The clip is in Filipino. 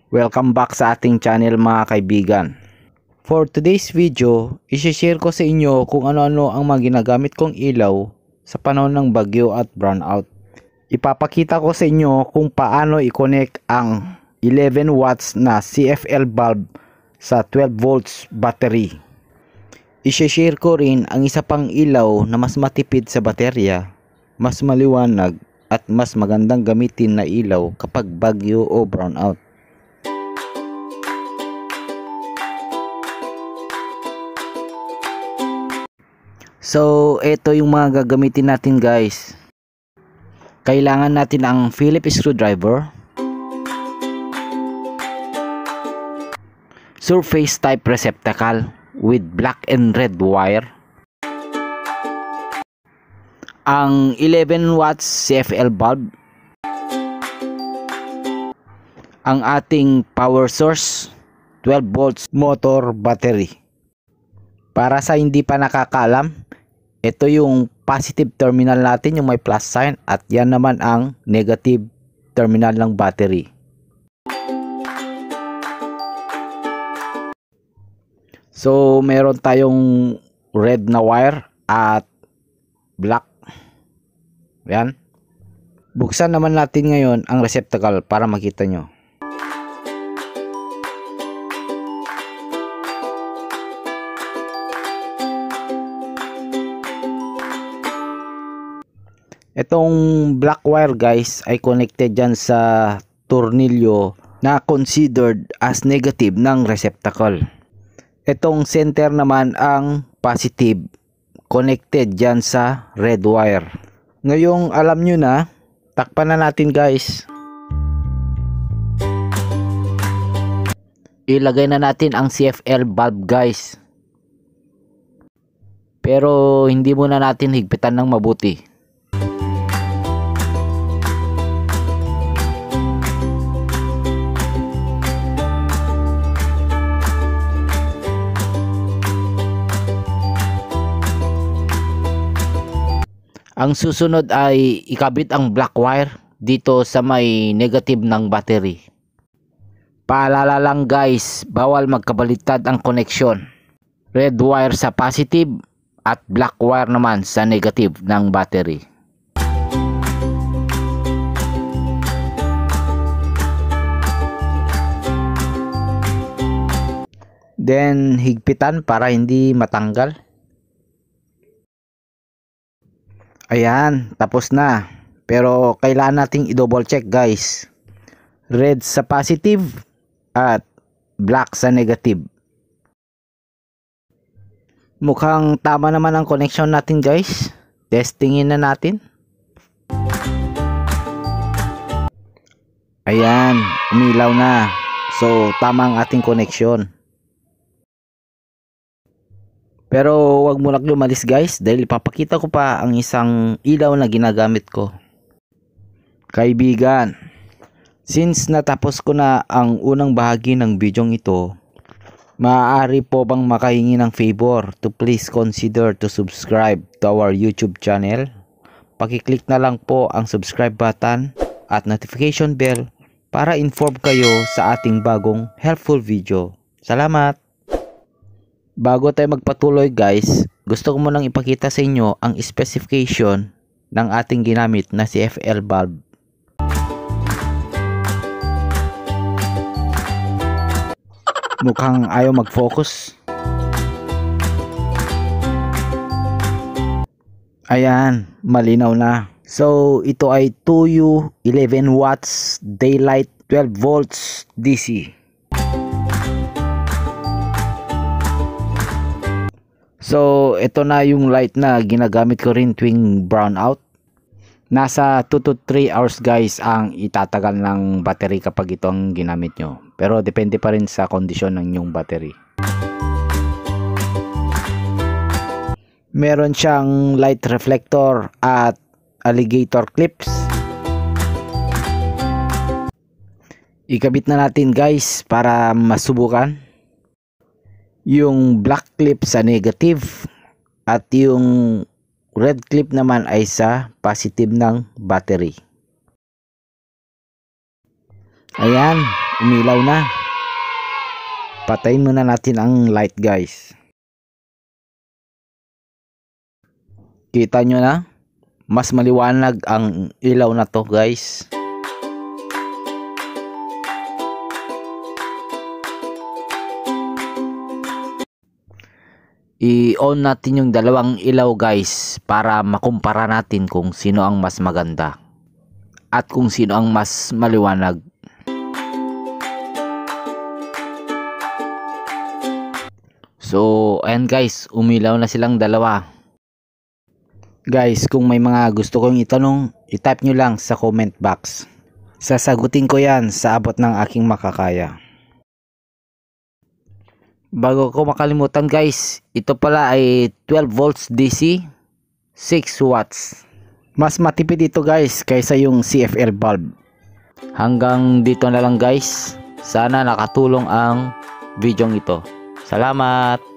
Welcome back sa ating channel mga kaibigan. For today's video, i-share ko sa inyo kung ano-ano ang mga ginagamit kong ilaw sa panahon ng bagyo at brownout. Ipapakita ko sa inyo kung paano i-connect ang 11 watts na CFL bulb sa 12 volts battery. I-share ko rin ang isa pang ilaw na mas matipid sa baterya, mas maliwanag at mas magandang gamitin na ilaw kapag bagyo o brownout. So, ito yung mga gagamitin natin guys. Kailangan natin ang Phillips screwdriver, surface type receptacle with black and red wire, ang 11 watts CFL bulb, ang ating power source, 12 volts motor battery. Para sa hindi pa nakakaalam, ito yung positive terminal natin, yung may plus sign, at yan naman ang negative terminal ng battery. So, meron tayong red na wire at black. Yan. Buksan naman natin ngayon ang receptacle para makita nyo. Itong black wire guys ay connected dyan sa tornilyo na considered as negative ng receptacle. Itong center naman ang positive, connected dyan sa red wire. Ngayong alam nyo na, takpan na natin guys. Ilagay na natin ang CFL bulb guys. Pero hindi muna natin higpitan ng mabuti. Ang susunod ay ikabit ang black wire dito sa may negative ng battery. Paalala lang guys, bawal magkabaliktad ang connection. Red wire sa positive at black wire naman sa negative ng battery. Then higpitan para hindi matanggal. Ayan, tapos na. Pero kailangan nating i-double check guys. Red sa positive at black sa negative. Mukhang tama naman ang connection natin guys. Testingin na natin. Ayan, umilaw na. So, tama ang ating connection. Pero wag mo lang lumalis guys dahil ipapakita ko pa ang isang ilaw na ginagamit ko. Kaibigan, since natapos ko na ang unang bahagi ng bidyong ito, maaari po bang makahingi ng favor to please consider to subscribe to our YouTube channel? Pakiclick na lang po ang subscribe button at notification bell para inform kayo sa ating bagong helpful video. Salamat! Bago tayo magpatuloy guys, gusto ko munang ipakita sa inyo ang specification ng ating ginamit na CFL bulb. Mukhang ayaw mag-focus. Ayan, malinaw na. So, ito ay 2U 11 watts daylight 12 volts DC. So, ito na yung light na ginagamit ko rin tuwing brownout. Nasa 2 to 3 hours guys ang itatagal ng battery kapag ito ang ginamit nyo. Pero depende pa rin sa kondisyon ng inyong battery. Meron siyang light reflector at alligator clips. Ikabit na natin guys para masubukan. Yung black clip sa negative at yung red clip naman ay sa positive ng battery. Ayan, umilaw na. Patayin muna natin ang light guys. Kita nyo na? Mas maliwanag ang ilaw na to guys. I-on natin yung dalawang ilaw guys para makumpara natin kung sino ang mas maganda at kung sino ang mas maliwanag. So ayan guys, umilaw na silang dalawa. Guys, kung may mga gusto kong itanong, i-type nyo lang sa comment box. Sasagutin ko yan sa abot ng aking makakaya. Bago ko makalimutan guys, ito pala ay 12 volts DC, 6 watts. Mas matipid ito guys kaysa yung CFL bulb. Hanggang dito na lang guys. Sana nakatulong ang video ito. Salamat!